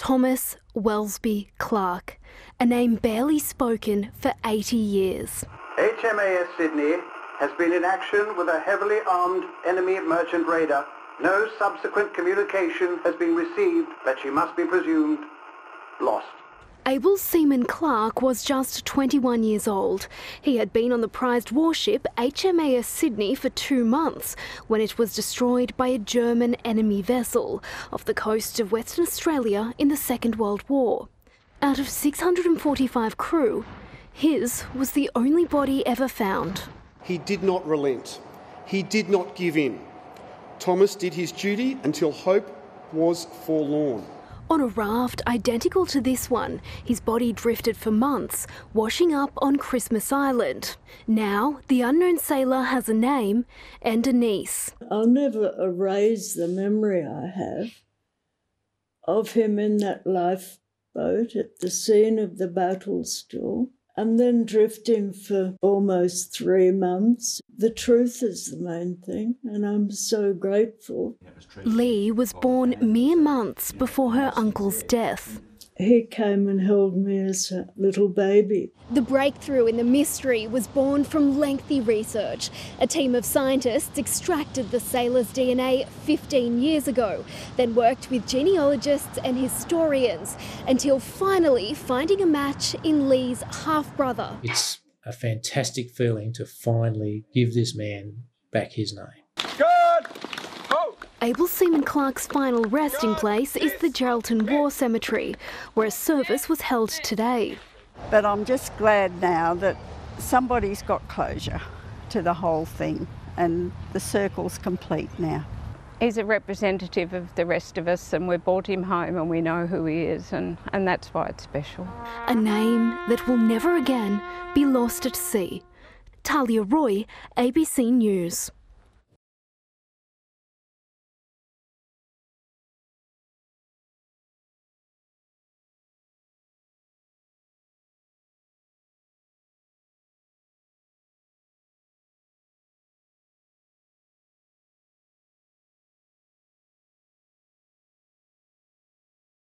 Thomas Welsby Clark, a name barely spoken for 80 years. HMAS Sydney has been in action with a heavily armed enemy merchant raider. No subsequent communication has been received, but she must be presumed lost. Able Seaman Clark was just 21 years old. He had been on the prized warship HMAS Sydney for 2 months when it was destroyed by a German enemy vessel off the coast of Western Australia in the Second World War. Out of 645 crew, his was the only body ever found. He did not relent. He did not give in. Thomas did his duty until hope was forlorn. On a raft identical to this one, his body drifted for months, washing up on Christmas Island. Now, the unknown sailor has a name and a niece. I'll never erase the memory I have of him in that lifeboat at the scene of the battle still, and then drifting for almost 3 months. The truth is the main thing, and I'm so grateful. Lee was born mere months before her uncle's death. He came and held me as a little baby. The breakthrough in the mystery was born from lengthy research. A team of scientists extracted the sailor's DNA 15 years ago, then worked with genealogists and historians until finally finding a match in Lee's half-brother. It's a fantastic feeling to finally give this man back his name. Good! Able Seaman Clark's final resting place is the Geraldton War Cemetery, where a service was held today. But I'm just glad now that somebody's got closure to the whole thing and the circle's complete now. He's a representative of the rest of us, and we brought him home and we know who he is, and that's why it's special. A name that will never again be lost at sea. Talia Roy, ABC News.